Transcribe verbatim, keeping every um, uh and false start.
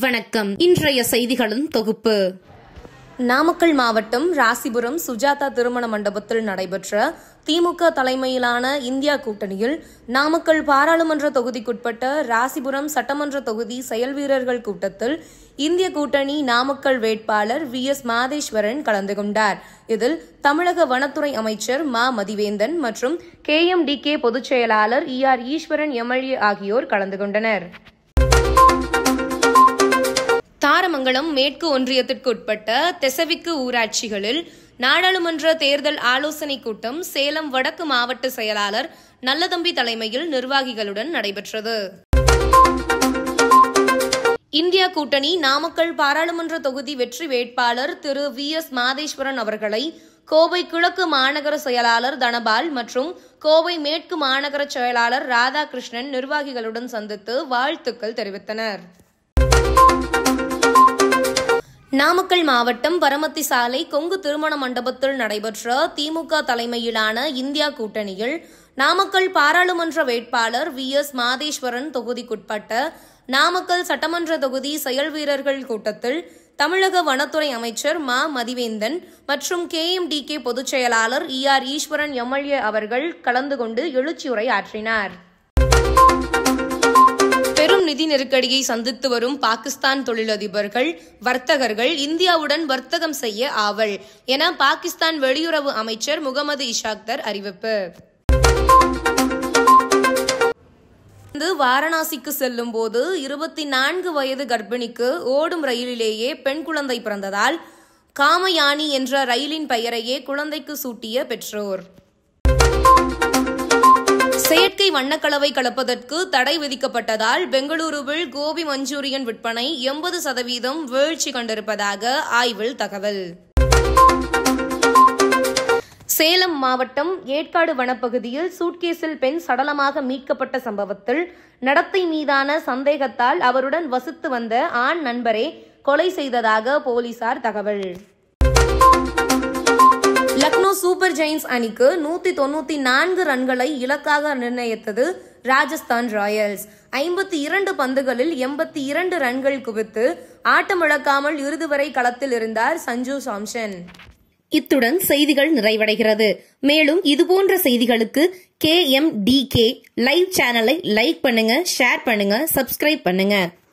வணக்கம். இன்றைய செய்திகளின் தொகுப்பு. நாமக்கல் மாவட்டம் ராசிபுரம் சுஜாதா திருமண மண்டபத்தில் நடைபெற்ற திமுக தலைமையிலான இந்தியா கூட்டணியில் நாமக்கல் பாராளுமன்ற தொகுதிக்குட்பட்ட ராசிபுரம் சட்டமன்ற தொகுதி செயல்வீரர்கள் கூட்டத்தில் இந்திய கூட்டணி நாமக்கல் வேட்பாளர் வி எஸ் மாதேஸ்வரன் கலந்து கொண்டார். இதில் தமிழக வனத்துறை அமைச்சர் மா மதிவேந்தன் மற்றும் கே எம் டி கே பொதுச் செயலாளர் இ ஆர் ஈஸ்வரன் எம்எல்ஏ ஆகியோர் கலந்து கொண்டனர். தாரமங்கலம் மேற்கு ஒன்றியத்திற்கு உட்பட்ட தெசவிக்கு ஊராட்சிகளில் நாடாளுமன்ற தேர்தல் ஆலோசனைக் கூட்டம் சேலம் வடக்கு மாவட்ட செயலாளர் நல்லதம்பி தலைமையில் நிர்வாகிகளுடன் நடைபெற்றது. இந்தியா கூட்டணி நாமக்கல் பாராளுமன்ற தொகுதி வெற்றி வேட்பாளர் திரு வி எஸ் மாதேஸ்வரன் அவர்களை கோவை கிழக்கு மாநகர செயலாளர் தனபால் மற்றும் கோவை மேற்கு மாநகர செயலாளர் ராதாகிருஷ்ணன் நிர்வாகிகளுடன் சந்தித்து வாழ்த்துக்கள் தெரிவித்தனர். நாமக்கல் மாவட்டம் பரமத்தி சாலை கொங்கு திருமண மண்டபத்தில் நடைபெற்ற திமுக தலைமையிலான இந்தியா கூட்டணியில் நாமக்கல் பாராளுமன்ற வேட்பாளர் வி எஸ் மாதேஸ்வரன் தொகுதிக்குட்பட்ட நாமக்கல் சட்டமன்ற தொகுதி செயல்வீரர்கள் கூட்டத்தில் தமிழக வனத்துறை அமைச்சர் மா மதிவேந்தன் மற்றும் கே எம் டி கே பொதுச் செயலாளர் இ ஆர் ஈஸ்வரன் எம்எல்ஏ அவர்கள் கலந்து கொண்டு எழுச்சியுரை ஆற்றினார். பெரும் நிதி நெருக்கடியை சந்தித்து வரும் பாகிஸ்தான் தொழிலதிபர்கள் வர்த்தகர்கள் இந்தியாவுடன் வர்த்தகம் செய்ய ஆவல் என பாகிஸ்தான் வெளியுறவு அமைச்சர் முகமது இஷாக்தர் அறிவிப்பு. வாரணாசிக்கு செல்லும் போது இருபத்தி நான்கு வயது கர்ப்பிணிக்கு ஓடும் ரயிலிலேயே பெண் குழந்தை பிறந்ததால் காமயானி என்ற ரயிலின் பெயரையே குழந்தைக்கு சூட்டிய பெற்றோர். செயற்கை வண்ணக்கலவை கலப்பதற்கு தடை விதிக்கப்பட்டதால் பெங்களூருவில் கோபி மஞ்சூரியன் விற்பனை எண்பது சதவீதம் வீழ்ச்சி கண்டிருப்பதாக ஆய்வில் தகவல். சேலம் மாவட்டம் ஏற்காடு வனப்பகுதியில் சூட்கேஸில் பெண் சடலமாக மீட்கப்பட்ட சம்பவத்தில் நடத்தை மீதான சந்தேகத்தால் அவருடன் வசித்து வந்த ஆண் நண்பரே கொலை செய்ததாக போலீசார் தகவல். லக்னோ சூப்பர் ஜெயின்ஸ் அணிக்கு நூத்தி தொன்னூத்தி நான்கு ரன்களை இலக்காக நிர்ணயித்தது ராஜஸ்தான் ராயல்ஸ். ஐம்பத்தி இரண்டு பந்துகளில் எண்பத்தி இரண்டு ரன்கள் குவித்து ஆட்டமிழக்காமல் இறுதி வரை களத்தில் இருந்தார் சஞ்சு சாம்சன். இத்துடன் செய்திகள் நிறைவடைகிறது. மேலும் இதுபோன்ற செய்திகளுக்கு K M D K live சேனலை லைக் பண்ணுங்க, ஷேர் பண்ணுங்க, சப்ஸ்கிரைப் பண்ணுங்க.